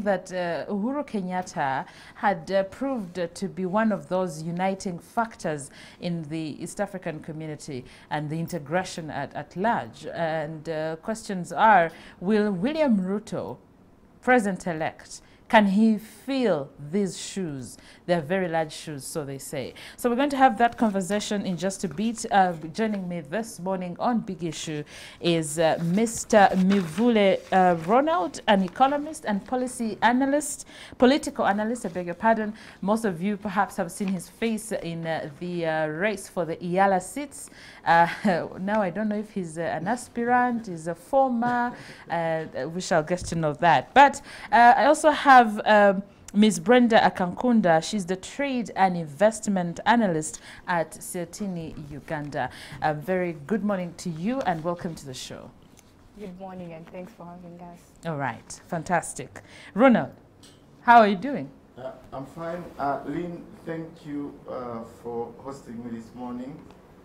that Uhuru Kenyatta had proved to be one of those uniting factors in the East African community and the integration at large. And questions are, will William Ruto, President-elect, can he fill these shoes? They're very large shoes, so they say. So we're going to have that conversation in just a bit. Joining me this morning on Big Issue is Mr. Mivule Ronald, an economist and policy analyst, political analyst, I beg your pardon. Most of you perhaps have seen his face in the race for the Iyala seats. Now I don't know if he's an aspirant, he's a former, we shall get to know that. But I also have Ms. Brenda Akankunda. She's the trade and investment analyst at Ciotini Uganda. A very good morning to you and welcome to the show. Good morning and thanks for having us. All right, fantastic. Ronald, how are you doing? I'm fine. Lynn, thank you for hosting me this morning.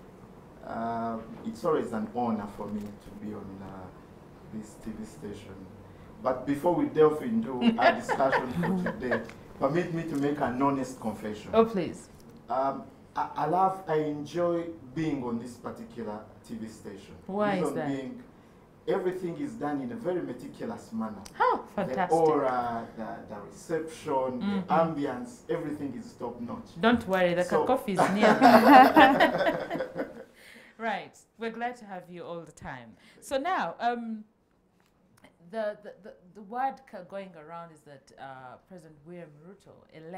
It's always an honor for me to be on this TV station. But before we delve into our discussion for today, permit me to make an honest confession. Oh, please. I enjoy being on this particular TV station. Why is that? Being, everything is done in a very meticulous manner. Oh, fantastic. The aura, the reception, the ambience, everything is top notch. Don't worry, the coffee is near. Right. We're glad to have you all the time. So now, the word going around is that President William Ruto,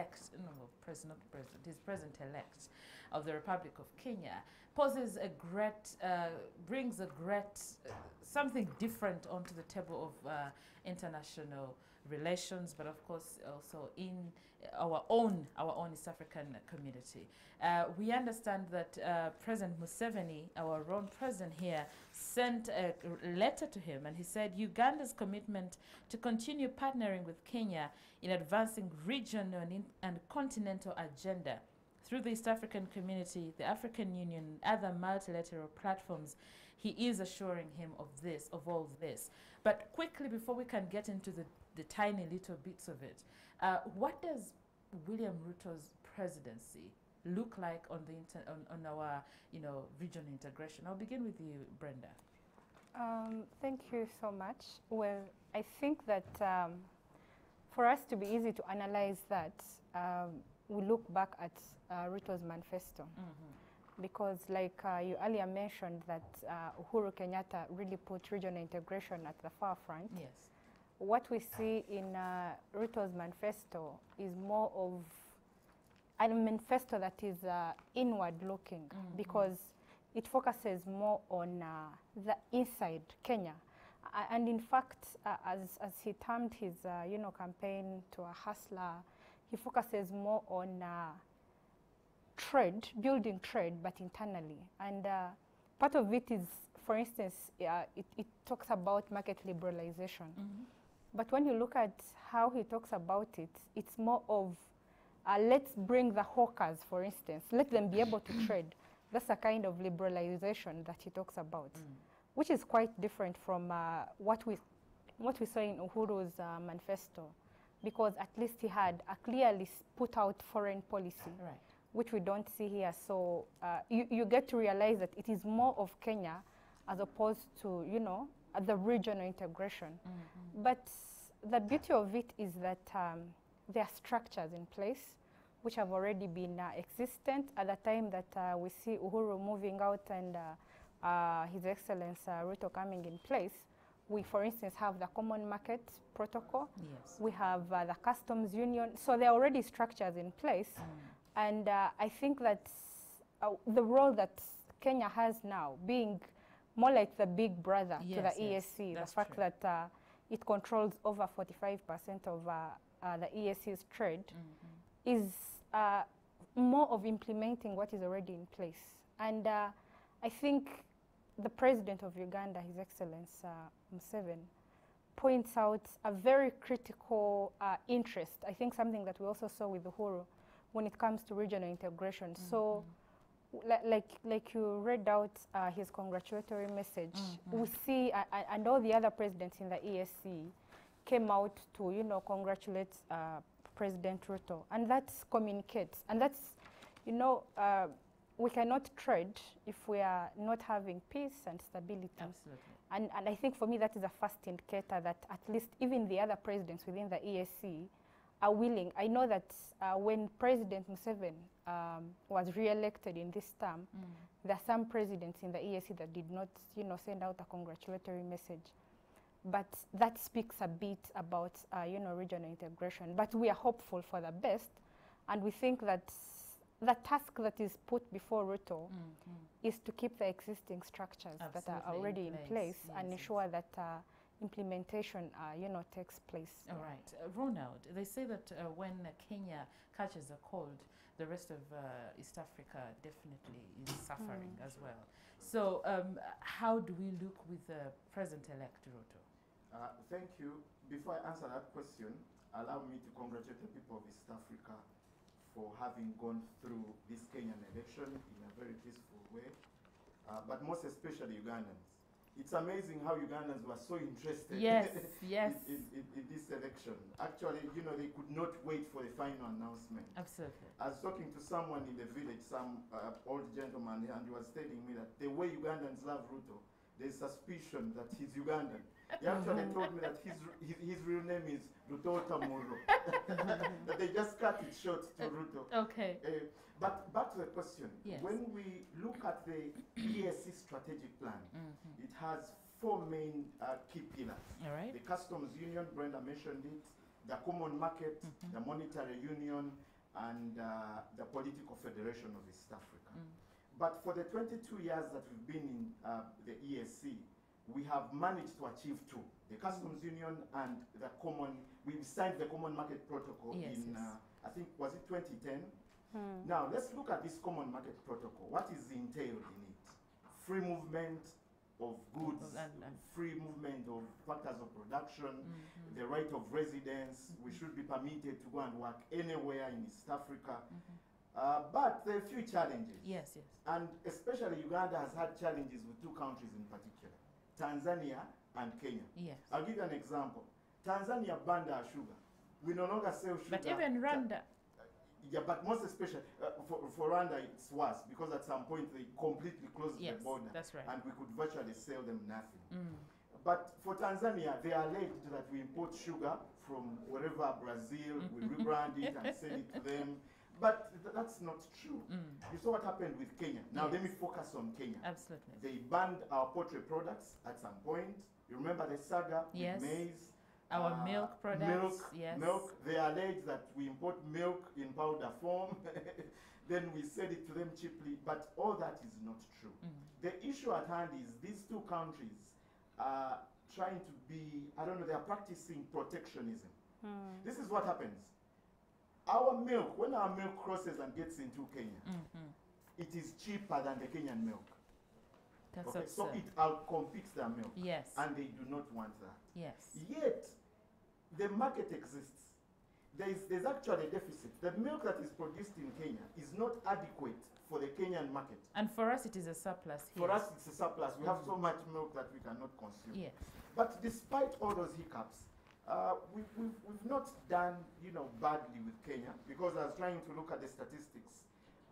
he's president-elect of the Republic of Kenya, poses a great, brings a great, something different onto the table of international relations, but of course also in our own East African community. We understand that President Museveni, our own president here, sent a letter to him, and he said Uganda's commitment to continue partnering with Kenya in advancing regional and continental agenda through the East African community, the African Union, and other multilateral platforms. He is assuring him of all this. But quickly, before we can get into the tiny little bits of it, what does William Ruto's presidency look like on our regional integration? I'll begin with you, Brenda. Thank you so much. Well, I think that for us to be easy to analyze that, we look back at Ruto's manifesto. Because like you earlier mentioned that Uhuru Kenyatta really put regional integration at the forefront. Yes. What we see in Ruto's manifesto is more of a manifesto that is inward looking, because it focuses more on the inside Kenya. And in fact, as he termed his campaign to a hustler, he focuses more on trade, building trade, but internally. And part of it is, for instance, it talks about market liberalization. But when you look at how he talks about it, it's more of let's bring the hawkers, for instance, let them be able to trade. That's a kind of liberalization that he talks about, which is quite different from what we saw in Uhuru's manifesto, because at least he had a clearly put out foreign policy, Right. which we don't see here. So you get to realize that it is more of Kenya as opposed to, the regional integration. But the beauty of it is that there are structures in place which have already been existent at the time that we see Uhuru moving out and His Excellency Ruto coming in place. We, for instance, have the Common Market Protocol. Yes. We have the Customs Union. So there are already structures in place. And I think that the role that Kenya has now, being more like the big brother to the EAC, the fact that it controls over 45% of the EAC's trade, is more of implementing what is already in place. And I think the President of Uganda, His Excellency Museveni, points out a very critical interest. I think something that we also saw with Uhuru when it comes to regional integration. So, like you read out his congratulatory message, we see, and all the other presidents in the ESC came out to, you know, congratulate President Ruto, and that communicates, and that's, you know, we cannot trade if we are not having peace and stability. Absolutely. And I think for me that is a first indicator that at least even the other presidents within the EAC are willing. I know that when President Museveni was re-elected in this term, there are some presidents in the EAC that did not, you know, send out a congratulatory message. But that speaks a bit about, you know, regional integration. But we are hopeful for the best, and we think that the task that is put before Ruto is to keep the existing structures that are already in place, yes, and ensure that implementation, you know, takes place. All right. Ronald, they say that when Kenya catches a cold, the rest of East Africa definitely is suffering as well. So how do we look with President-elect Ruto? Thank you. Before I answer that question, allow me to congratulate the people of East Africa for having gone through this Kenyan election in a very peaceful way, but most especially Ugandans. It's amazing how Ugandans were so interested yes, yes. in this election. Actually, you know, they could not wait for the final announcement. Absolutely. I was talking to someone in the village, some old gentleman, and he was telling me that the way Ugandans love Ruto, there's suspicion that he's Ugandan. He actually told me that his real name is Ruto Muro. That they just cut it short to Ruto. Okay. But back to the question. Yes. When we look at the EAC strategic plan, it has four main key pillars. All right. The customs union, Brenda mentioned it, the common market, the monetary union, and the political federation of East Africa. But for the 22 years that we've been in the EAC, we have managed to achieve two: the customs union and the common. We signed the common market protocol in, I think, was it 2010? Now let's look at this common market protocol. What is entailed in it? Free movement of goods, free movement of factors of production, the right of residence. We should be permitted to go and work anywhere in East Africa. But there are a few challenges. Yes, yes. And especially Uganda has had challenges with two countries in particular, Tanzania and Kenya. Yes. I'll give you an example. Tanzania banned our sugar. We no longer sell sugar. But even Rwanda. Yeah, but most especially for Rwanda, it's worse because at some point they completely closed the border. That's right. And we could virtually sell them nothing. But for Tanzania, they are alleged that we import sugar from wherever, Brazil, we rebrand it and sell it to them. But that's not true. You saw what happened with Kenya. Now let me focus on Kenya. Absolutely. They banned our poultry products at some point. You remember the saga with maize? Our milk products. Milk. They allege that we import milk in powder form. Then we sell it to them cheaply. But all that is not true. The issue at hand is these two countries are trying to be, I don't know, they are practicing protectionism. This is what happens. Our milk, when our milk crosses and gets into Kenya, it is cheaper than the Kenyan milk. That's okay? absurd. So it outcompetes their milk. Yes. And they do not want that. Yes. Yet, the market exists. There's actually a deficit. The milk that is produced in Kenya is not adequate for the Kenyan market. And for us, it is a surplus here. For us, it's a surplus. We have so much milk that we cannot consume. Yes. But despite all those hiccups, we've not done, you know, badly with Kenya, because I was trying to look at the statistics.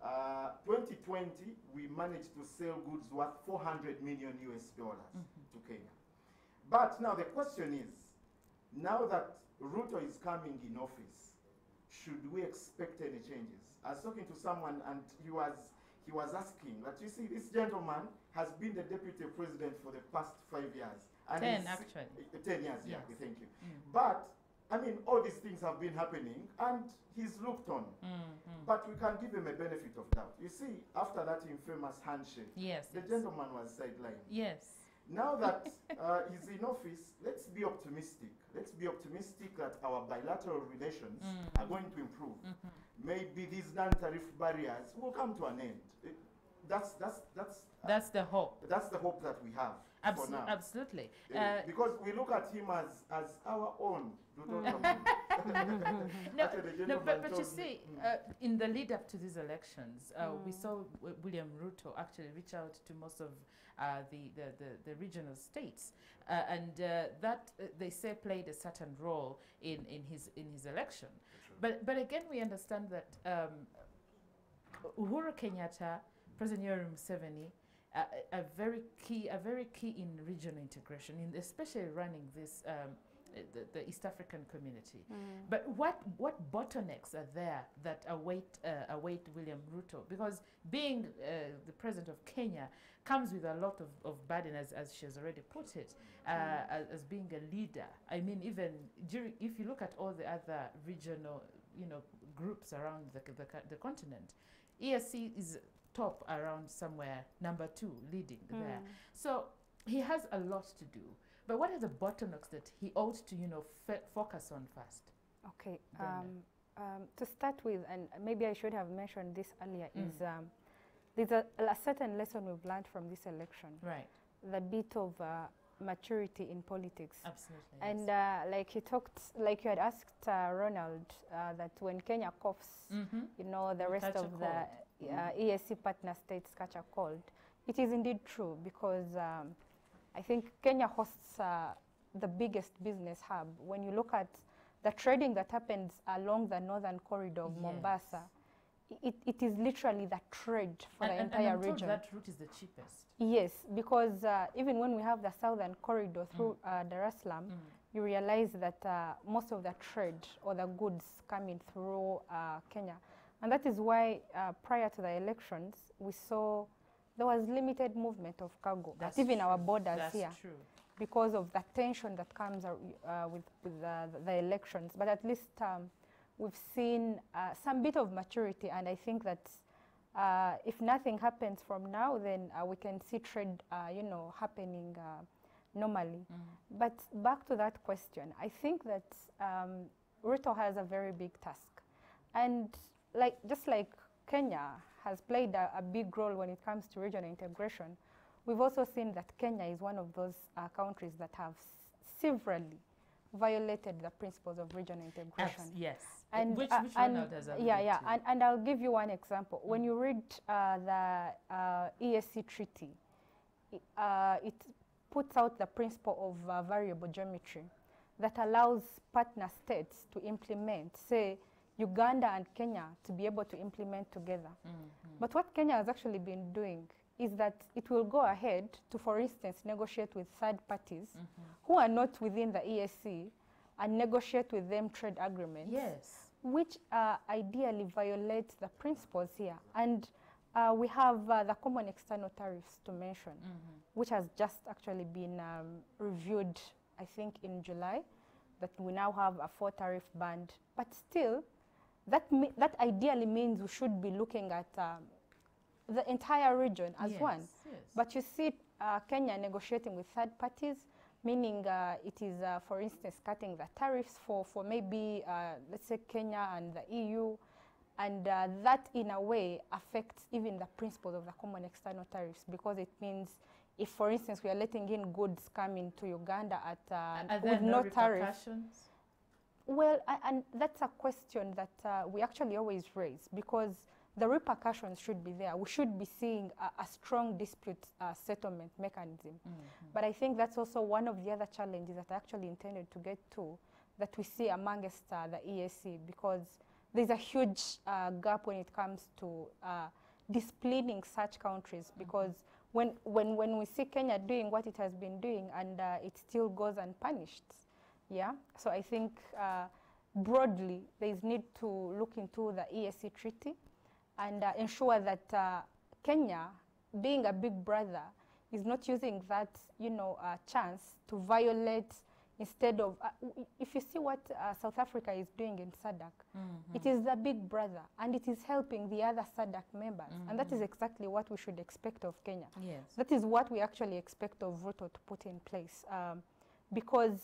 2020, we managed to sell goods worth $400 million US to Kenya. But now the question is, now that Ruto is coming in office, should we expect any changes? I was talking to someone and he was asking that, you see, this gentleman has been the deputy president for the past 5 years. And 10 actually. 10 years, yeah, Yes. thank you. But, I mean, all these things have been happening and he's looked on. But we can give him a benefit of doubt. You see, after that infamous handshake, the gentleman was sidelined. Yes. Now that he's in office, let's be optimistic. Let's be optimistic that our bilateral relations are going to improve. Maybe these non-tariff barriers will come to an end. That's the hope. That's the hope that we have. for now. Absolutely. Because we look at him as our own. No, Actually, the no, but gentleman you told see, me- in the lead up to these elections, we saw William Ruto actually reach out to most of the regional states, and that they say played a certain role in his election. But again, we understand that Uhuru Kenyatta, President Yoweri Museveni, are very key in regional integration, especially running this the East African community. But what bottlenecks are there that await William Ruto? Because being the president of Kenya comes with a lot of burden, as she has already put it, as being a leader. I mean, even if you look at all the other regional, groups around the continent, EAC is top around somewhere, number 2, leading there. So he has a lot to do. But what are the bottlenecks that he ought to, focus on first? Okay. To start with, and maybe I should have mentioned this earlier, is there's a certain lesson we've learned from this election. Right. The bit of maturity in politics. Absolutely. And yes. like you had asked Ronald, that when Kenya coughs, the rest Catch a of the cold. EAC partner states catch a cold. It is indeed true, because I think Kenya hosts the biggest business hub. When you look at the trading that happens along the northern corridor of Mombasa, it is literally the trade for the entire and I'm told region. that route is the cheapest. Yes, because even when we have the southern corridor through Dar es Salaam, you realize that most of the trade or the goods coming through Kenya. And that is why prior to the elections, we saw there was limited movement of cargo, That's even true. our borders That's here, true. because of the tension that comes with the elections. But at least we've seen some bit of maturity, and I think that if nothing happens from now, then we can see trade, happening normally. But back to that question, I think that Ruto has a very big task, and just like Kenya has played a big role when it comes to regional integration, we've also seen that Kenya is one of those countries that have severely violated the principles of regional integration. Yes. And which Ronald has alluded to. And I'll give you one example. When you read the EAC treaty, it puts out the principle of variable geometry that allows partner states to implement, say, Uganda and Kenya to be able to implement together. But what Kenya has actually been doing is that it will go ahead to, for instance, negotiate with third parties who are not within the EAC and negotiate with them trade agreements, which ideally violate the principles here. And we have the common external tariffs to mention, which has just actually been reviewed, I think, in July, that we now have a 4 tariff band. But still, that ideally means we should be looking at the entire region as one. But you see Kenya negotiating with third parties, meaning it is, for instance, cutting the tariffs for maybe, let's say, Kenya and the EU. And that, in a way, affects even the principles of the common external tariffs, because it means if, for instance, we are letting in goods coming to Uganda at with no tariff. Well, and that's a question that we actually always raise, because the repercussions should be there. We should be seeing a strong dispute settlement mechanism. But I think that's also one of the other challenges that I actually intended to get to, that we see amongst the EAC, because there's a huge gap when it comes to disciplining such countries, because when we see Kenya doing what it has been doing and it still goes unpunished. Yeah, so I think broadly there is need to look into the EAC treaty and ensure that Kenya, being a big brother, is not using that chance to violate, instead of if you see what South Africa is doing in SADC, it is the big brother and it is helping the other SADC members, and that is exactly what we should expect of Kenya. That is what we actually expect of Ruto to put in place, because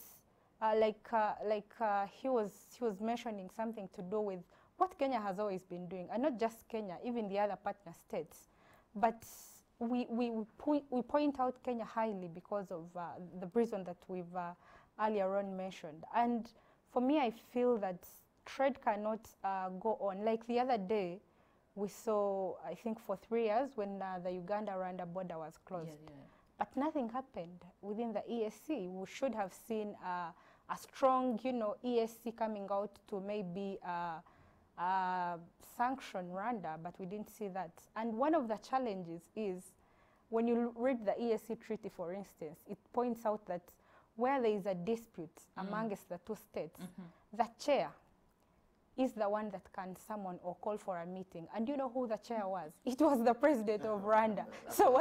he was mentioning something to do with what Kenya has always been doing, and not just Kenya, even the other partner states. But we point out Kenya highly because of the reason that we've earlier on mentioned. And for me, I feel that trade cannot go on. Like the other day, we saw, I think for 3 years, when the Uganda-Rwanda border was closed. Yeah, yeah. But nothing happened within the EAC. We should have seen a strong, you know, EAC coming out to maybe sanction Rwanda, but we didn't see that. And one of the challenges is, when you read the EAC treaty, for instance, it points out that where there is a dispute amongst the two states, the chair is the one that can summon or call for a meeting. And you know who the chair was? It was the president of Rwanda. So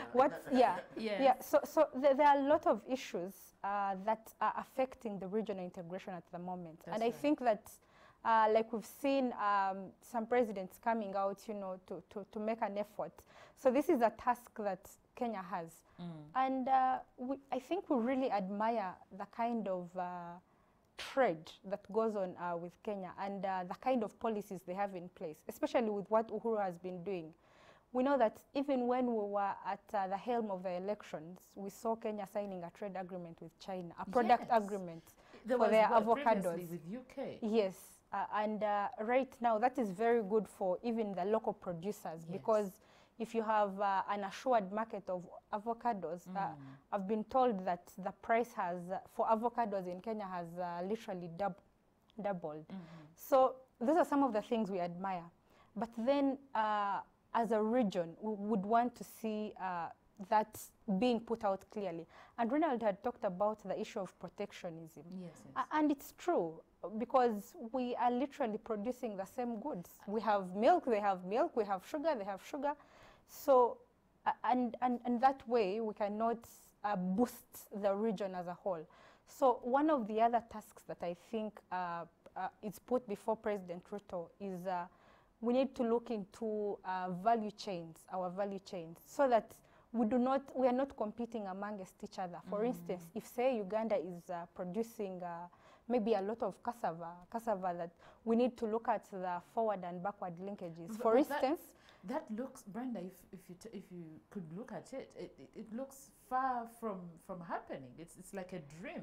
yeah. So there are a lot of issues that are affecting the regional integration at the moment. That's and I think that like we've seen some presidents coming out, you know, to make an effort. So this is a task that Kenya has. And I think we really admire the kind of trade that goes on with Kenya and the kind of policies they have in place, especially with what Uhuru has been doing. We know that even when we were at the helm of the elections, we saw Kenya signing a trade agreement with China, a product agreement for their avocados. With UK. Yes, and right now that is very good for even the local producers, because if you have an assured market of avocados, I've been told that the price has, for avocados in Kenya, has literally doubled. So those are some of the things we admire. But then as a region, we would want to see that being put out clearly. And Ronald had talked about the issue of protectionism. Yes. And it's true, because we are literally producing the same goods. We have milk, they have milk, we have sugar, they have sugar. So, and that way we cannot boost the region as a whole. So one of the other tasks that I think is put before President Ruto is we need to look into value chains, our value chains, so that we are not competing amongst each other. For instance, if say Uganda is producing maybe a lot of cassava that we need to look at the forward and backward linkages. For instance, that looks, Brenda, if you could look at it, it looks far from happening. It's like a dream.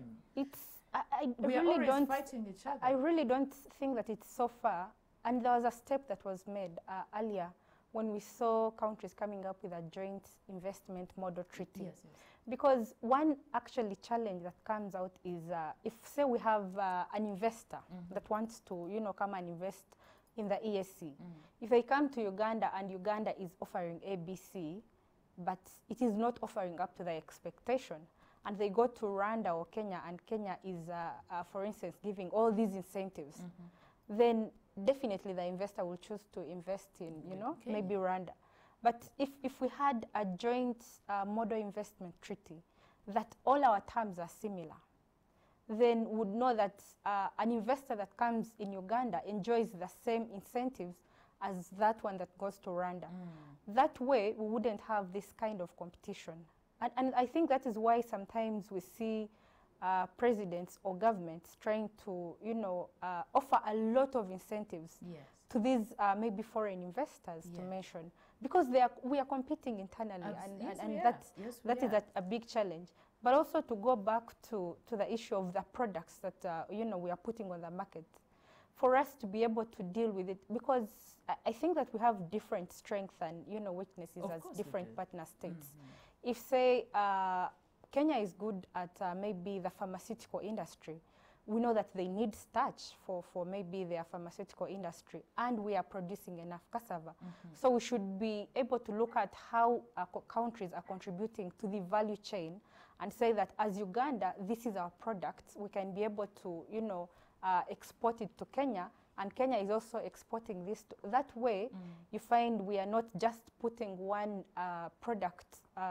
We really always don't fighting each other. I really don't think that it's so far. And there was a step that was made earlier when we saw countries coming up with a joint investment model treaty. Yes. Because one actually challenge that comes out is if say we have an investor that wants to, you know, come and invest in the EAC. If they come to Uganda and Uganda is offering ABC, but it is not offering up to the expectation, and they go to Rwanda or Kenya, and Kenya is, for instance, giving all these incentives, then definitely the investor will choose to invest in, you know, maybe Rwanda. But if we had a joint model investment treaty that all our terms are similar, then would know that an investor that comes in Uganda enjoys the same incentives as that one that goes to Rwanda. That way, we wouldn't have this kind of competition. And I think that is why sometimes we see presidents or governments trying to, you know, offer a lot of incentives to these maybe foreign investors, to mention, because we are competing internally, and that is a big challenge. But also to go back to the issue of the products that you know, we are putting on the market, for us to be able to deal with it, because I think that we have different strengths and, you know, weaknesses as different partner states. If say Kenya is good at maybe the pharmaceutical industry, we know that they need starch for maybe their pharmaceutical industry, and we are producing enough cassava. So we should be able to look at how countries are contributing to the value chain and say that as Uganda, this is our product. We can be able to, you know, export it to Kenya, and Kenya is also exporting this. That way, you find we are not just putting one product,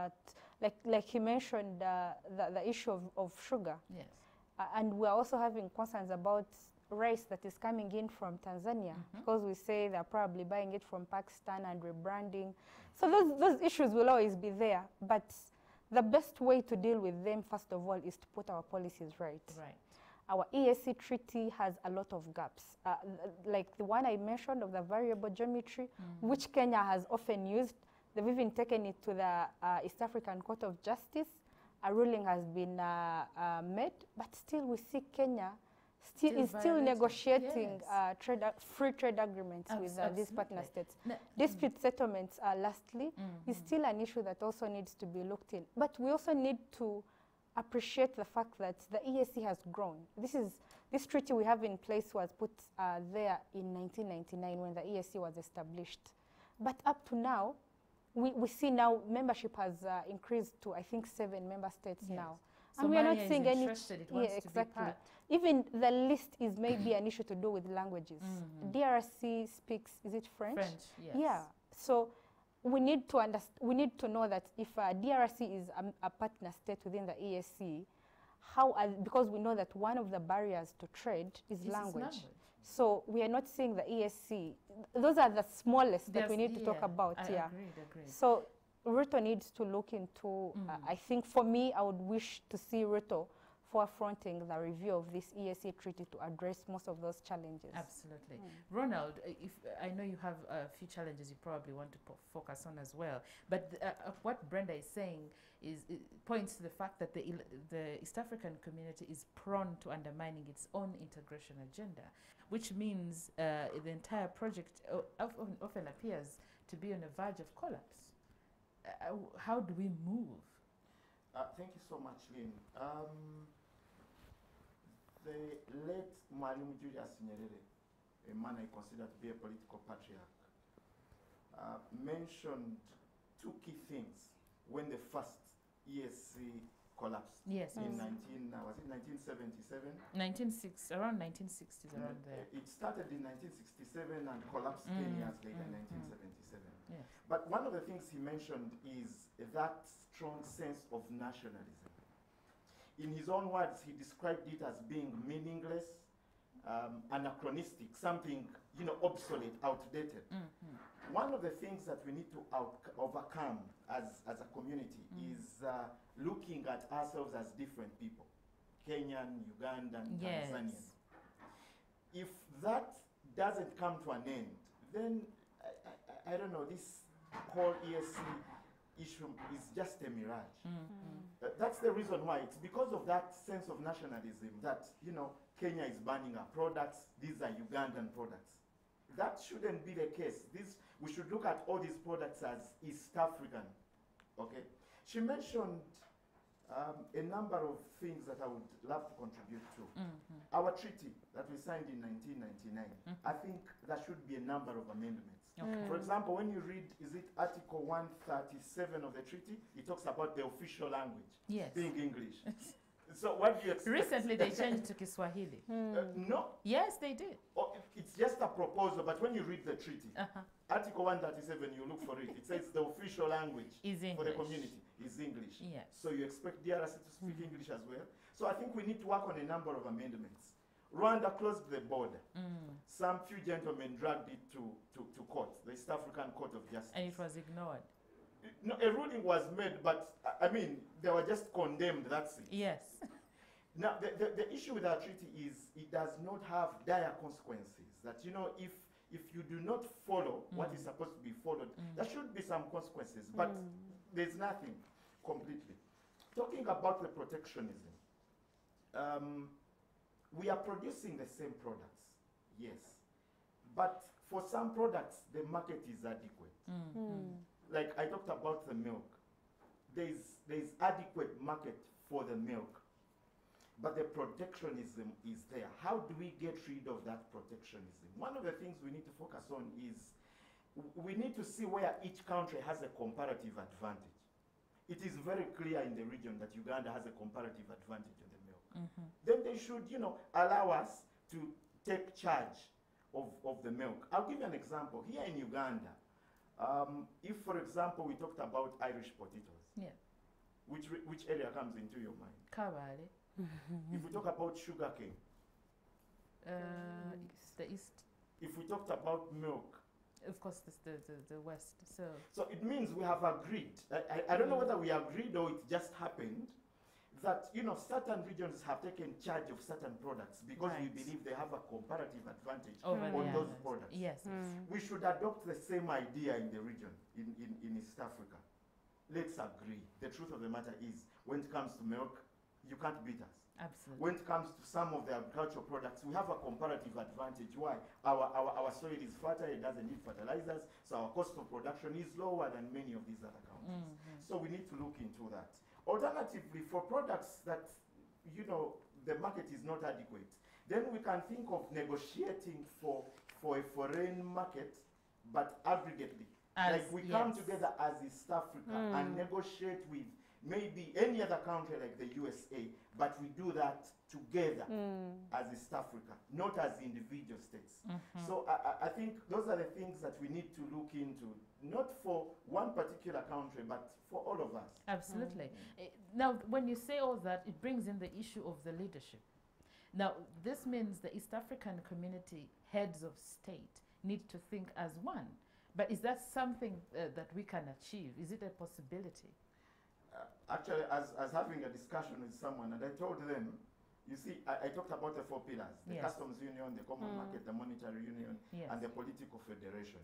like he mentioned, the issue of sugar. Yes. And we're also having concerns about rice that is coming in from Tanzania, because we say they're probably buying it from Pakistan and rebranding. So those issues will always be there. But the best way to deal with them, first of all, is to put our policies right. Our EAC treaty has a lot of gaps, like the one I mentioned of the variable geometry, which Kenya has often used. They've even taken it to the East African Court of Justice. A ruling has been made, but still we see Kenya is still negotiating free trade agreements with these partner states. Dispute settlements, lastly, is still an issue that also needs to be looked in. But we also need to appreciate the fact that the EAC has grown. This treaty we have in place was put there in 1999 when the EAC was established. But up to now, we see now membership has increased to, I think, 7 member states now. And we are not seeing any. Exactly. Even the list is maybe an issue to do with languages. DRC speaks, is it French? French, yes. Yeah. So we need to we need to know that if DRC is a partner state within the EAC, because we know that one of the barriers to trade is language. So we are not seeing the EAC. Those are the smallest that we need to talk about. Agreed. So Ruto needs to look into, I think for me, I would wish to see Ruto forefronting the review of this EAC treaty to address most of those challenges. Absolutely. Ronald, if I know you have a few challenges you probably want to focus on as well, but what Brenda is saying points to the fact that the East African community is prone to undermining its own integration agenda, which means the entire project often appears to be on the verge of collapse. How do we move? Thank you so much, Lynn. The late Mwalimu Julius Nyerere, a man I consider to be a political patriarch, mentioned 2 key things when the first EAC collapsed. Yes. In 1977? Around 1960s, around there. It started in 1967 and collapsed 10 years later, 1977. Yes. But one of the things he mentioned is that strong sense of nationalism. In his own words, he described it as being meaningless, anachronistic, something, obsolete, outdated. One of the things that we need to overcome as a community is looking at ourselves as different people, Kenyan, Ugandan, Tanzanian. If that doesn't come to an end, then I don't know, this whole EAC issue is just a mirage. That's the reason why. It's because of that sense of nationalism that, Kenya is banning our products, these are Ugandan products. That shouldn't be the case. We should look at all these products as East African, okay? She mentioned a number of things that I would love to contribute to. Our treaty that we signed in 1999, I think there should be a number of amendments. For example, when you read, is it Article 137 of the treaty, it talks about the official language being English. So what do you expect? Recently they changed to Kiswahili. No. Yes, they did. It's just a proposal, but when you read the treaty, Article 137, you look for it. It says the official language for the community is English. Yes. So you expect DRC to speak English as well. So I think we need to work on a number of amendments. Rwanda closed the border. Some few gentlemen dragged it to court, the East African Court of Justice. And it was ignored. No, a ruling was made, but I mean, they were just condemned, that's it. Yes. Now, the issue with our treaty is it does not have dire consequences. That, if you do not follow what is supposed to be followed, there should be some consequences, but there's nothing completely. Talking about the protectionism, we are producing the same products, yes, but for some products, the market is adequate. Like I talked about the milk. There's adequate market for the milk, but the protectionism is there. How do we get rid of that protectionism? One of the things we need to focus on is we need to see where each country has a comparative advantage. It is very clear in the region that Uganda has a comparative advantage in the milk. Then they should, allow us to take charge of the milk. I'll give you an example. Here in Uganda, if, for example, we talked about Irish potatoes, which area comes into your mind? Kabale. If we talk about sugarcane, the east. If we talked about milk, of course, the west. So it means we have agreed. I don't know whether we agreed or it just happened that, you know, certain regions have taken charge of certain products because we Right. believe they have a comparative advantage Over on the those others. products. Yes. We should adopt the same idea in the region, in East Africa. Let's agree. The truth of the matter is, when it comes to milk, you can't beat us. Absolutely. When it comes to some of the agricultural products, we have a comparative advantage. Why? Our soil is fertile, it doesn't need fertilizers, so our cost of production is lower than many of these other countries. So we need to look into that. Alternatively, for products that, you know, the market is not adequate, then we can think of negotiating for a foreign market, but aggregately. Like we come yes. together as East Africa and negotiate with maybe any other country like the USA, but we do that together as East Africa, not as individual states. So I think those are the things that we need to look into, not for one particular country, but for all of us. Absolutely. Now, when you say all that, it brings in the issue of the leadership. Now, this means the East African community heads of state need to think as one. But is that something that we can achieve? Is it a possibility? Actually, as having a discussion with someone, and I told them, you see, I talked about the 4 pillars, the Yes. customs union, the common market, the monetary union, Yes. and the political federation.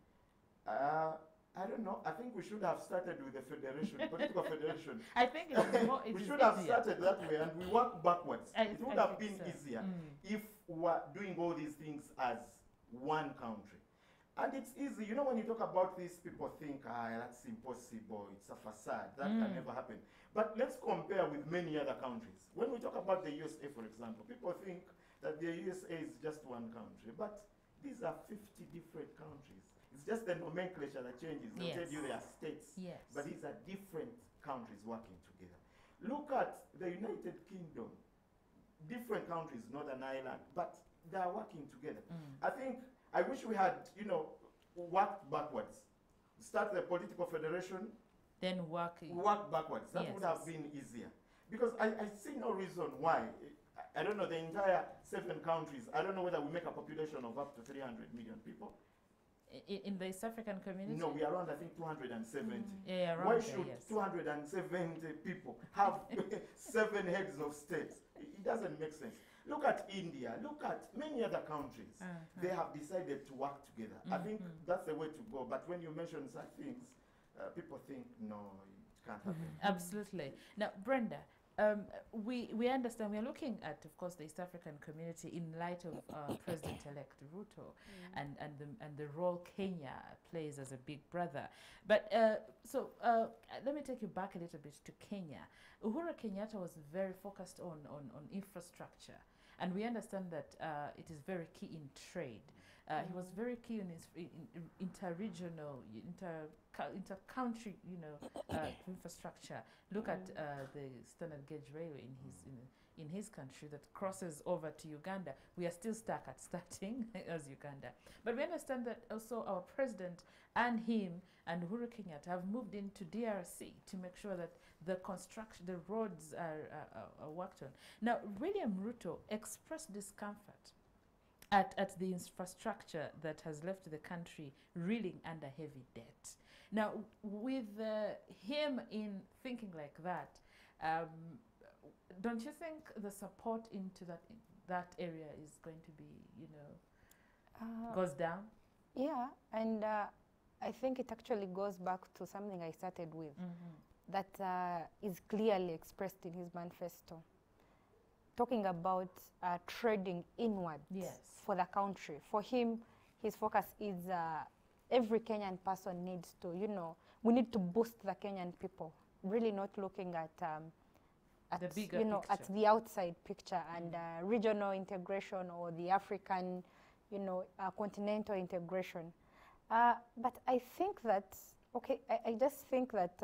I don't know, I think we should have started with the federation, political federation. I think it's more, We should have easier. started that way, and we work backwards. It would I have think been so. easier if we were doing all these things as one country. And it's easy, you know, when you talk about this, people think, that's impossible, it's a facade, that can never happen. But let's compare with many other countries. When we talk about the USA, for example, people think that the USA is just one country, but these are 50 different countries. It's just the nomenclature that changes. They'll tell you they are states, Yes. but these are different countries working together. Look at the United Kingdom, different countries, Northern Ireland, but they are working together. I wish we had, you know, worked backwards. Start the political federation, Then work backwards. That Yes, would have yes. been easier. Because I see no reason why. I don't know, the entire 7 countries, I don't know whether we make a population of up to 300 million people. in the East African community. No, we are around, I think, 270. Yeah, around Why there, should yes. 270 people have 7 heads of state? It doesn't make sense. Look at India, look at many other countries. They have decided to work together. I think that's the way to go. But when you mention such things, people think, no, it can't happen. Absolutely. Now, Brenda, we understand, we are looking at, of course, the East African community in light of President-elect Ruto and the role Kenya plays as a big brother. But let me take you back a little bit to Kenya. Uhuru Kenyatta was very focused on infrastructure. And we understand that it is very key in trade. He was very key in his inter-regional, inter-country, you know, infrastructure. Look at the standard gauge railway in his country that crosses over to Uganda. We are still stuck at starting as Uganda. But we understand that also our president and him and Uhuru Kenyatta have moved into DRC to make sure that the construction, the roads are worked on. Now, William Ruto expressed discomfort at the infrastructure that has left the country reeling under heavy debt. Now, with him in thinking like that, don't you think the support into that area is going to be, you know, goes down? Yeah, and I think it actually goes back to something I started with, that is clearly expressed in his manifesto, talking about trading inward for the country. For him, his focus is every Kenyan person needs to, you know, we need to boost the Kenyan people, really not looking at the bigger you know, picture. at the outside picture and regional integration or the African, you know, continental integration. But I think that, okay, I just think that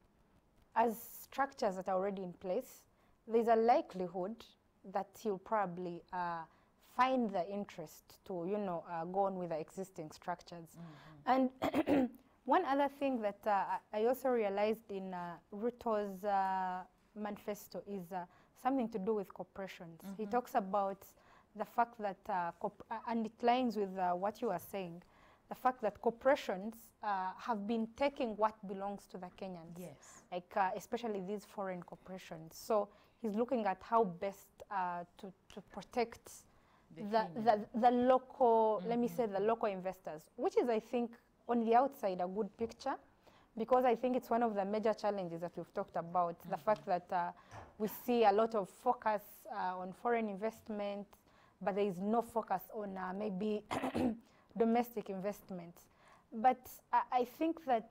as structures that are already in place, there's a likelihood that he'll probably find the interest to, you know, go on with the existing structures. And one other thing that I also realized in Ruto's manifesto is something to do with corporations. He talks about the fact that, and it lines with what you are saying, the fact that corporations have been taking what belongs to the Kenyans. Yes. Like especially these foreign corporations. So he's looking at how best to protect The the local, let me say, the local investors, which is, I think, on the outside a good picture, because I think it's one of the major challenges that we've talked about, the fact that we see a lot of focus on foreign investment, but there is no focus on maybe domestic investment. But I think that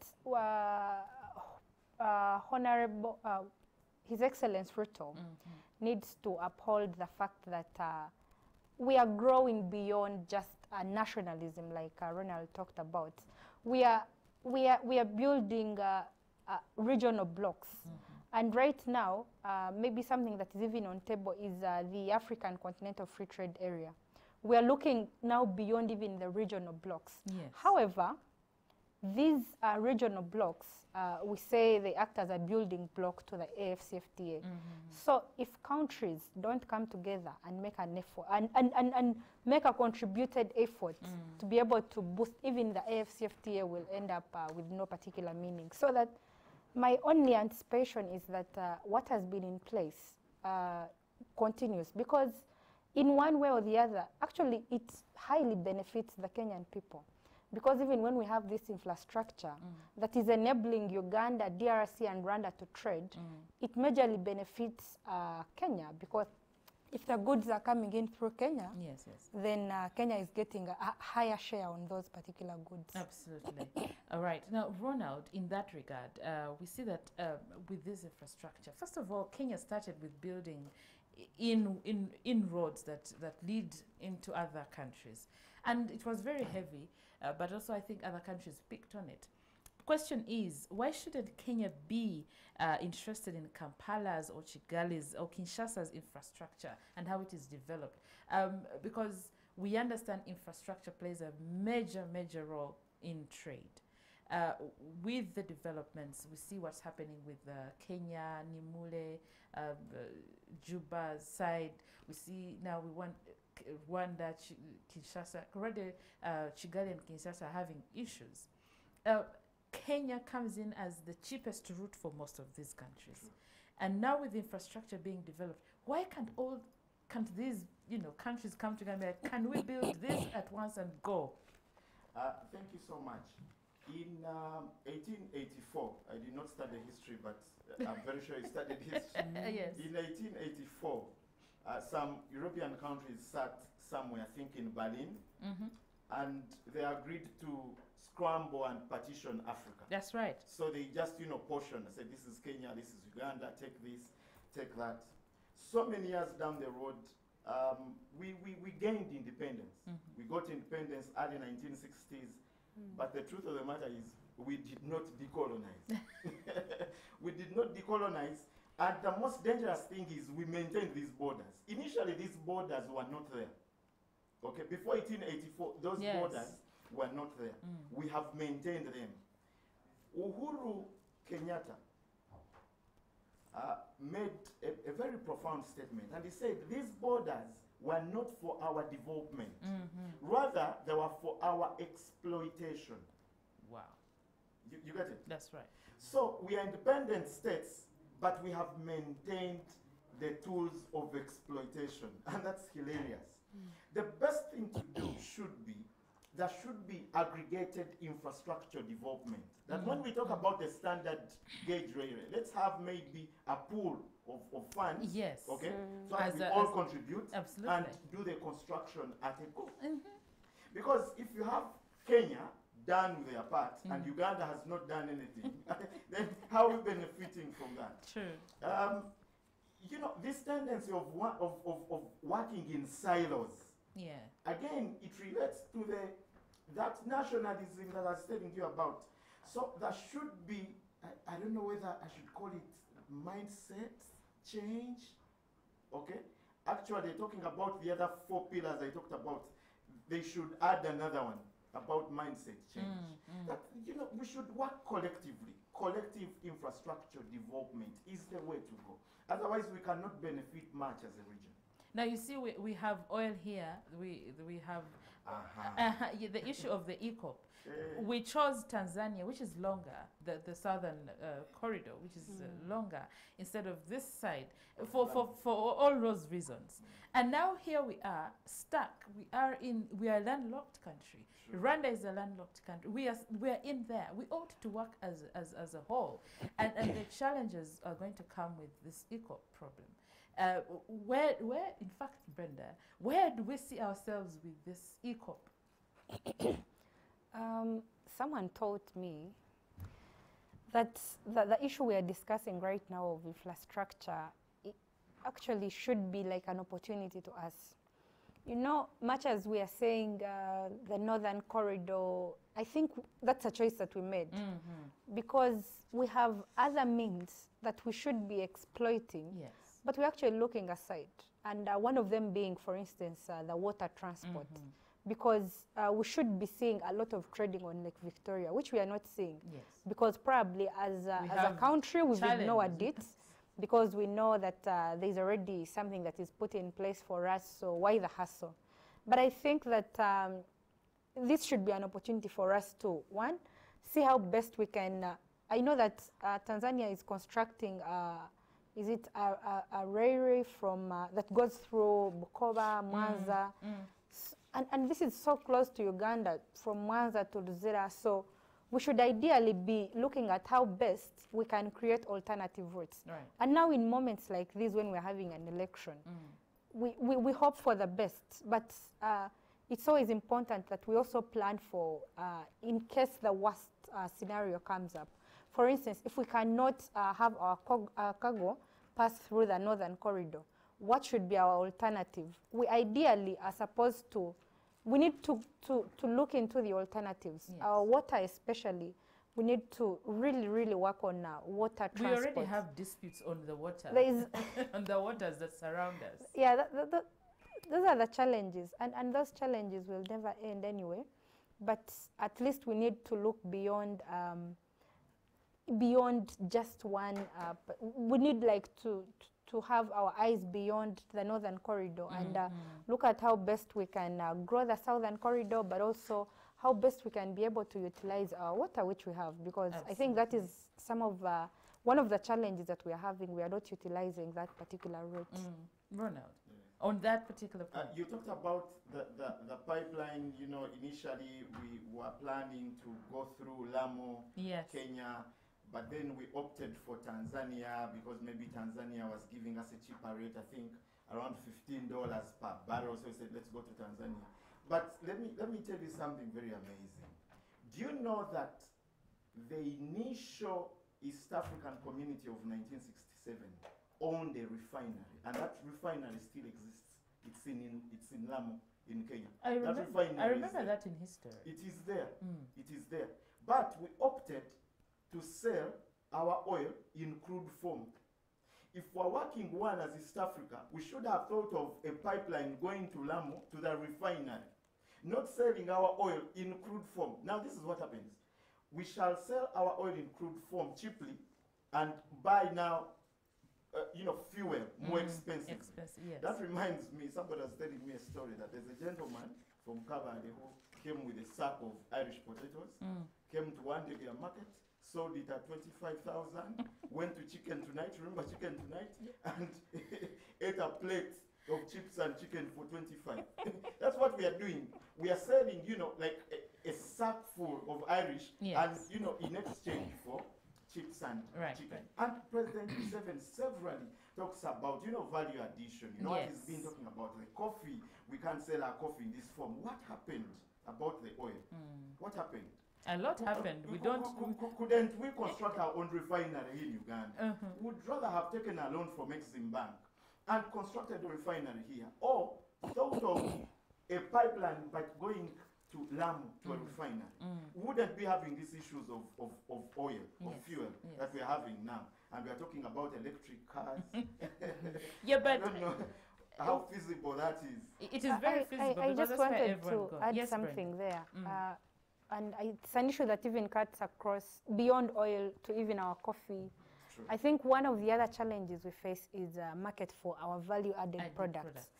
Honorable, His Excellency Ruto needs to uphold the fact that we are growing beyond just nationalism, like Ronald talked about. We are building regional blocks. And right now, maybe something that is even on table is the African Continental Free Trade Area. We are looking now beyond even the regional blocks. Yes. However, these regional blocks, we say they act as a building block to the AFCFTA. So if countries don't come together and make an effort and make a contributed effort to be able to boost, even the AFCFTA will end up with no particular meaning. So that my only anticipation is that what has been in place continues, because in one way or the other, actually it highly benefits the Kenyan people. Because even when we have this infrastructure that is enabling Uganda, DRC, and Rwanda to trade, it majorly benefits Kenya, because if the goods are coming in through Kenya, then Kenya is getting a higher share on those particular goods. Absolutely. All right. Now, Ronald, in that regard, we see that with this infrastructure, first of all, Kenya started with building inroads that lead into other countries. And it was very heavy, but also I think other countries picked on it. Question is, why shouldn't Kenya be interested in Kampala's or Kigali's or Kinshasa's infrastructure and how it is developed? Because we understand infrastructure plays a major, major role in trade. With the developments, we see what's happening with Kenya, Nimule, Juba side. We see now we want Rwanda, Kinshasa, already Kigali and Kinshasa are having issues. Kenya comes in as the cheapest route for most of these countries. And now with infrastructure being developed, why can't these countries come together? Can we build this at once and go? Thank you so much. In 1884, I did not study history, but I'm very sure you studied history. Yes. In 1884, some European countries sat somewhere, I think in Berlin, and they agreed to scramble and partition Africa. That's right. So they just, portioned. Said, this is Kenya, this is Uganda, take this, take that. So many years down the road, we gained independence. We got independence early 1960s, but the truth of the matter is we did not decolonize. We did not decolonize, and the most dangerous thing is we maintained these borders. Initially, these borders were not there. Okay, before 1884, those borders were not there. We have maintained them. Uhuru Kenyatta made a very profound statement, and he said these borders were not for our development. Rather, they were for our exploitation. Wow. You get it? That's right. So we are independent states, but we have maintained the tools of exploitation, and that's hilarious. The best thing to do should be, there should be aggregated infrastructure development. That when we talk about the standard gauge railway, let's have maybe a pool of funds, okay, so that we all contribute and do the construction at a go. Because if you have Kenya done their part and Uganda has not done anything, then how are we benefiting from that? True. This tendency of working in silos, again, it relates to that nationalism that I was telling you about. So there should be, I don't know whether I should call it mindset change, okay? Actually, talking about the other 4 pillars I talked about, they should add another one about mindset change. That, we should work collectively. Collective infrastructure development is the way to go. Otherwise, we cannot benefit much as a region. Now, you see, we have oil here. We have Yeah, the issue of the EACOP. We chose Tanzania, which is longer, the southern corridor, which is longer, instead of this side, for all those reasons. And now here we are, stuck. We are a landlocked country. Sure. Rwanda is a landlocked country. We are in there. We ought to work as a whole. And the challenges are going to come with this EACOP problem. Where, in fact, Brenda, where do we see ourselves with this EACOP? Someone taught me that the issue we are discussing right now of infrastructure, it actually should be like an opportunity to us. You know, much as we are saying the Northern Corridor, I think that's a choice that we made because we have other means that we should be exploiting, but we're actually looking aside. And one of them being, for instance, the water transport. Because we should be seeing a lot of trading on Lake Victoria, which we are not seeing. Yes. Because probably as a country, we've ignored it, because we know that there's already something that is put in place for us, so why the hassle? But I think that this should be an opportunity for us to, one, see how best we can, I know that Tanzania is constructing, is it a railway from, that goes through Bukoba, Mwanza, and this is so close to Uganda, from Mwanza to Luzira, so we should ideally be looking at how best we can create alternative routes. Right. And now in moments like this, when we're having an election, we hope for the best, but it's always important that we also plan for, in case the worst scenario comes up. For instance, if we cannot have our cargo pass through the Northern Corridor, what should be our alternative? We ideally are supposed to, we need to look into the alternatives. Yes. Our water especially, we need to really work on water transport. We already have disputes on the water, on the waters that surround us. Yeah, those are the challenges, and those challenges will never end anyway. But at least we need to look beyond beyond just one. We need like to have our eyes beyond the Northern Corridor and look at how best we can grow the Southern Corridor, but also how best we can be able to utilize our water which we have, because I think that is some of one of the challenges that we are having. We are not utilizing that particular route. Ronald, on that particular point. You talked about the pipeline. You know, initially we were planning to go through Lamu, Kenya, but then we opted for Tanzania because maybe Tanzania was giving us a cheaper rate, I think around $15 per barrel. So we said, let's go to Tanzania. But let me tell you something very amazing. Do you know that the initial East African community of 1967 owned a refinery, and that refinery still exists? It's in Lamu, in Kenya. I remember that in history. It is there. It is there. But we opted to sell our oil in crude form. If we're working one as East Africa, we should have thought of a pipeline going to Lamu, to the refinery, not selling our oil in crude form. Now this is what happens. We shall sell our oil in crude form cheaply and buy now, fuel more expensive. Yes. That reminds me, somebody was telling me a story that there's a gentleman from Kabale who came with a sack of Irish potatoes, came to one day market, sold it at 25,000, went to Chicken Tonight, remember Chicken Tonight, and ate a plate of chips and chicken for 25. That's what we are doing. We are selling, like a sack full of Irish, and, in exchange for chips and chicken. And President Museveni severally talks about, value addition. What he's been talking about, the coffee. We can't sell our coffee in this form. What happened about the oil? What happened? A lot happened. Couldn't we construct our own refinery in Uganda? We'd rather have taken a loan from Exim Bank and constructed a refinery here, or thought of a pipeline but going to Lamu to a refinery. Wouldn't be having these issues of oil, of fuel that we're having now. And we're talking about electric cars. But I don't know how feasible that is. It is very feasible. I just wanted to add something there. And it's an issue that even cuts across beyond oil to even our coffee. True. I think one of the other challenges we face is a market for our value-added products. Yes.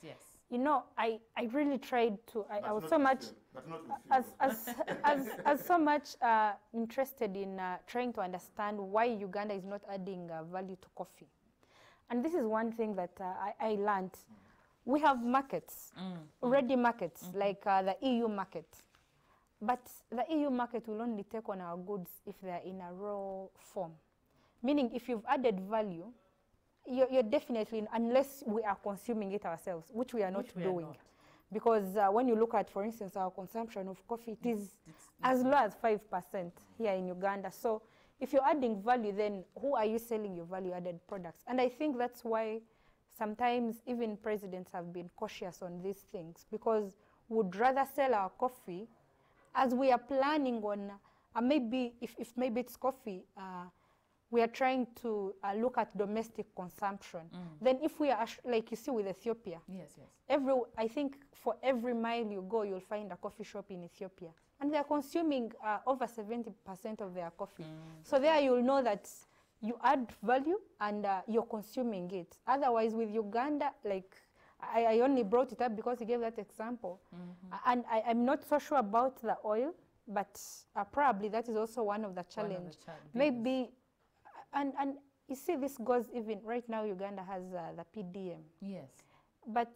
You know, I really tried to, I was not so with much, fuel, but not with fuel. as so much interested in trying to understand why Uganda is not adding value to coffee. And this is one thing that I learned. We have markets, ready markets, like the EU market. But the EU market will only take on our goods if they are in a raw form. Meaning, if you've added value, you're definitely, unless we are consuming it ourselves, which we are not doing. Because when you look at, for instance, our consumption of coffee, it is as low as 5% here in Uganda. So if you're adding value, then who are you selling your value-added products? And I think that's why sometimes even presidents have been cautious on these things, because we'd rather sell our coffee as we are planning on, maybe if maybe it's coffee, we are trying to look at domestic consumption. Then if we are, like you see with Ethiopia, yes, yes. I think for every mile you go, you'll find a coffee shop in Ethiopia. And they're consuming over 70% of their coffee. So there you'll know that you add value and you're consuming it. Otherwise with Uganda, like I only brought it up because he gave that example. And I'm not so sure about the oil, but probably that is also one of the challenges. Maybe, and you see this goes even, right now Uganda has the PDM. Yes. But,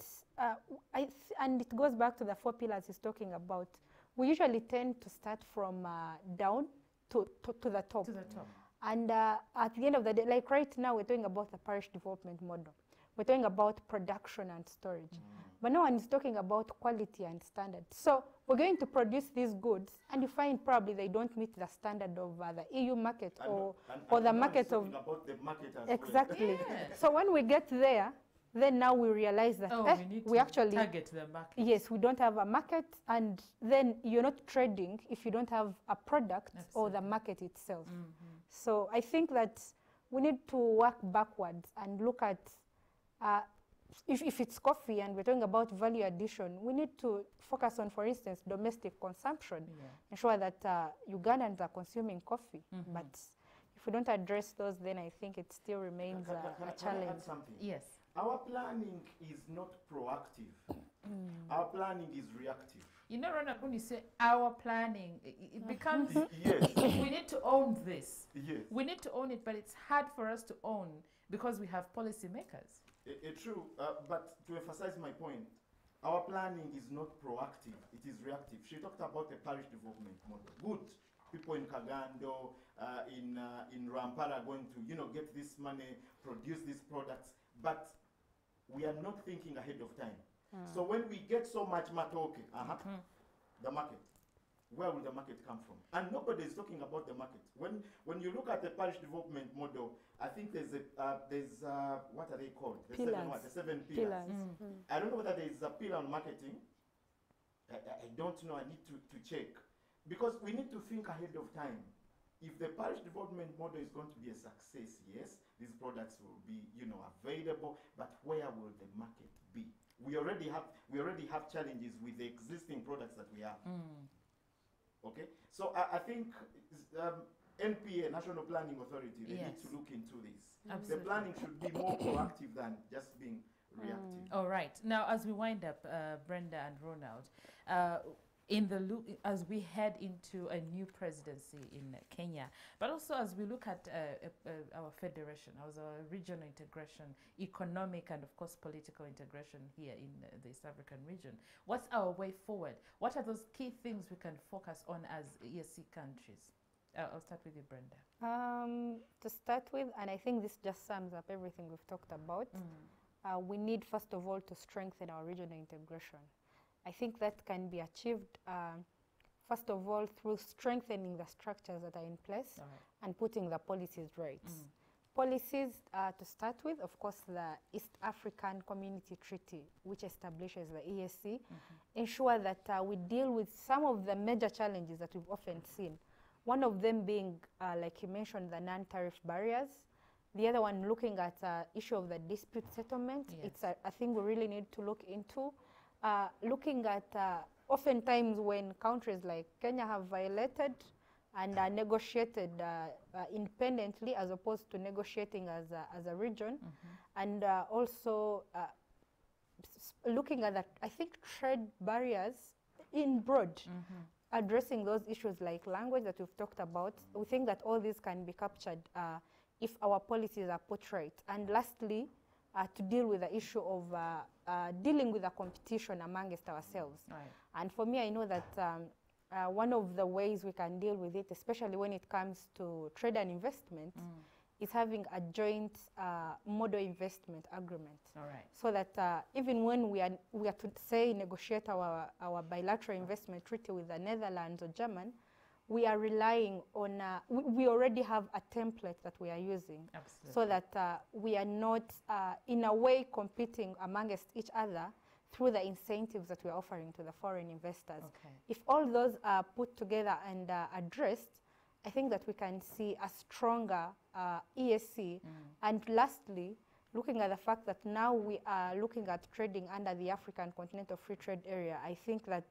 and it goes back to the 4 pillars he's talking about. We usually tend to start from down to the top. To the top. And at the end of the day, like right now, we're talking about the parish development model. We're talking about production and storage. But no one is talking about quality and standard. So we're going to produce these goods, and you find probably they don't meet the standard of the EU market or the market of... About the market as exactly. well. Yeah. So when we get there, then now we realize that we actually target the market. Yes, we don't have a market, and then you're not trading if you don't have a product or the market itself. So I think that we need to work backwards and look at, if it's coffee and we're talking about value addition, we need to focus on, for instance, domestic consumption, ensure that Ugandans are consuming coffee. But if we don't address those, then I think it still remains a challenge. Can I add something? Yes. Our planning is not proactive. Our planning is reactive. You know, Ronald, when you say our planning, it becomes, yes. we need to own this. Yes. We need to own it, but it's hard for us to own because we have policymakers. True, but to emphasize my point, our planning is not proactive, it is reactive. She talked about the parish development model. Good. People in Kagando, in Rampara are going to, get this money, produce these products, but we are not thinking ahead of time. So when we get so much matoke, the market, where will the market come from? And nobody is talking about the market. When you look at the parish development model, I think there's what are they called? The seven pillars. I don't know whether there is a pillar on marketing. I don't know. I need to check, because we need to think ahead of time. If the parish development model is going to be a success, yes, these products will be, available, but where will the market be? We already have challenges with the existing products that we have. Okay, so I think NPA, National Planning Authority, they need to look into this. Absolutely. The planning should be more proactive than just being reactive. All right. Now, as we wind up, Brenda and Ronald, as we head into a new presidency in Kenya, but also as we look at our federation, our regional integration, economic and of course political integration here in the East African region, what's our way forward? What are those key things we can focus on as EAC countries? I'll start with you, Brenda. To start with, and I think this just sums up everything we've talked about, we need first of all to strengthen our regional integration. I think that can be achieved, first of all, through strengthening the structures that are in place and putting the policies right. Policies, to start with, of course, the East African Community Treaty, which establishes the EAC, ensure that we deal with some of the major challenges that we've often seen. One of them being, like you mentioned, the non-tariff barriers. The other one looking at the issue of the dispute settlement. It's a thing we really need to look into. Looking at oftentimes when countries like Kenya have violated and negotiated independently as opposed to negotiating as a region, and also looking at that, I think trade barriers in broad, addressing those issues like language that we've talked about, we think that all these can be captured if our policies are put right. And lastly, to deal with the issue of dealing with the competition amongst ourselves. Right. And for me, I know that one of the ways we can deal with it, especially when it comes to trade and investment, is having a joint model investment agreement. All right. So that even when we are to say negotiate our bilateral investment treaty with the Netherlands or Germany, we are relying on, we already have a template that we are using. Absolutely. So that we are not in a way competing amongst each other through the incentives that we are offering to the foreign investors. Okay. If all those are put together and addressed, I think that we can see a stronger ESC. And lastly, looking at the fact that now we are looking at trading under the African Continental Free Trade Area, I think that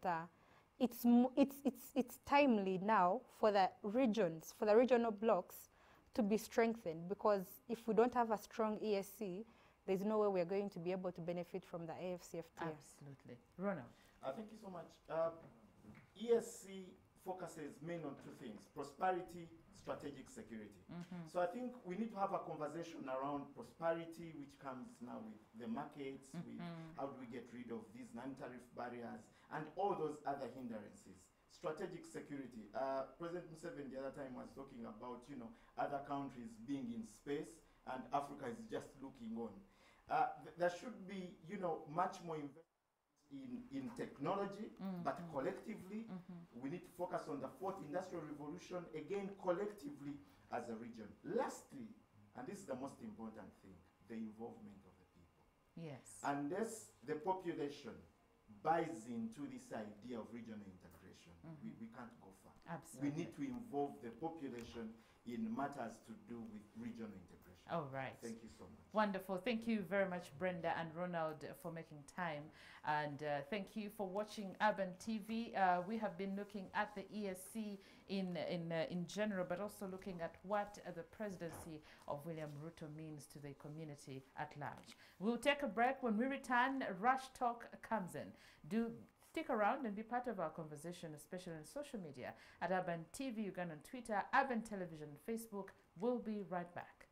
it's timely now for the regions, for the regional blocks to be strengthened, because if we don't have a strong ESC, there's no way we're going to be able to benefit from the AFCFTA. Absolutely. Ronald. Thank you so much. ESC focuses mainly on two things: prosperity, strategic security. So I think we need to have a conversation around prosperity, which comes now with the markets, with how do we get rid of these non-tariff barriers, and all those other hindrances. Strategic security. President Museveni the other time was talking about, you know, other countries being in space and Africa is just looking on. There should be, you know, much more investment in technology, but collectively, we need to focus on the fourth industrial revolution, again, collectively as a region. Lastly, and this is the most important thing, the involvement of the people. Yes. Unless the population buys into this idea of regional integration, we can't go far. Absolutely. We need to involve the population in matters to do with regional integration. All right. Thank you so much. Wonderful. Thank you very much, Brenda and Ronald, for making time. And thank you for watching Urban TV. We have been looking at the ESC in general, but also looking at what the presidency of William Ruto means to the community at large. We'll take a break. When we return, Rush Talk comes in. Do stick around and be part of our conversation, especially on social media at Urban TV. You can on Twitter, Urban Television, Facebook. We'll be right back.